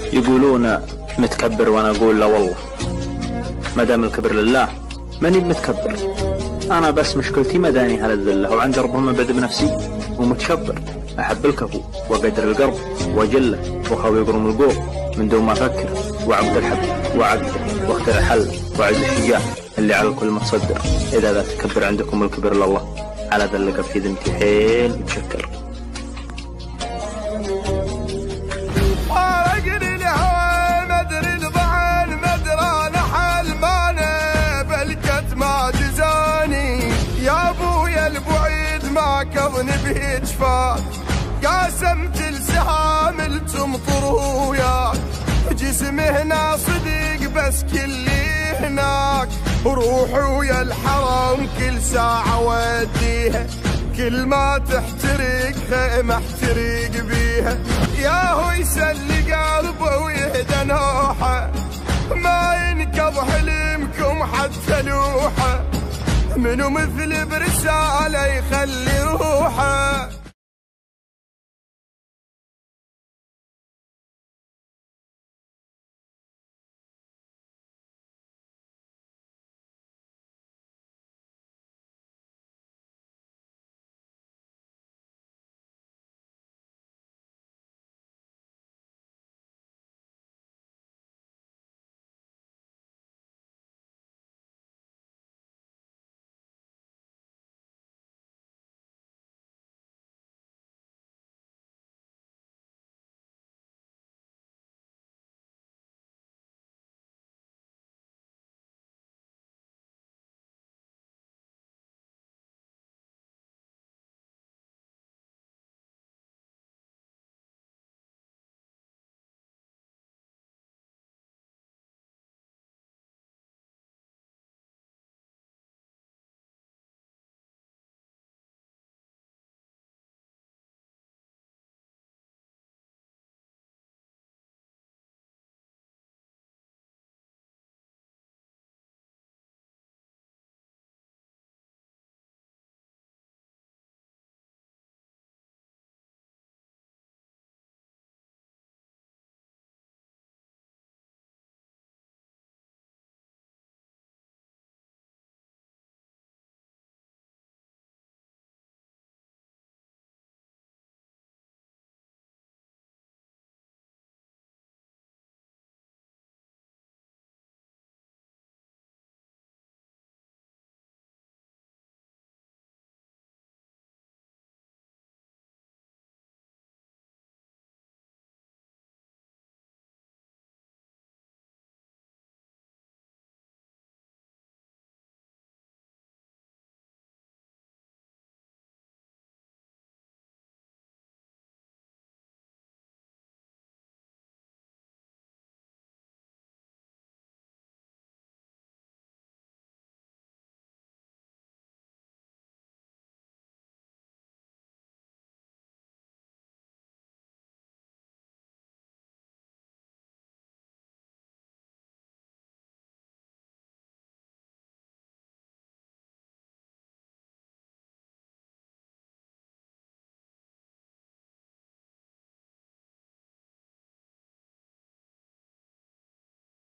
يقولون متكبر وانا اقول لا والله، ما دام الكبر لله ماني متكبر. انا بس مشكلتي مداني على الذله، وعند ربما بدء بنفسي ومتكبر. احب الكفو وقدر القرب واجله وخاوي يقرم القوم من دون ما افكر، وعبد الحب وعقده واختر الحل وعز الشجاع اللي على الكل متصدر. اذا لا تكبر عندكم الكبر لله، على ذا اللقب في ذمتي حيل متشكر. كظني بيجفاك قاسمت السهام التمطر وياك، جسمي هنا صديق بس كلي هناك، روحي ويا الحرام كل ساعة وديها، كل ما تحترق خيمة احترق بيها. ياهو يسلي قلبه ويهدى نوحه، ما ينقض حلمكم حتى لوحه، منو مثل برسالة يخلي روحه.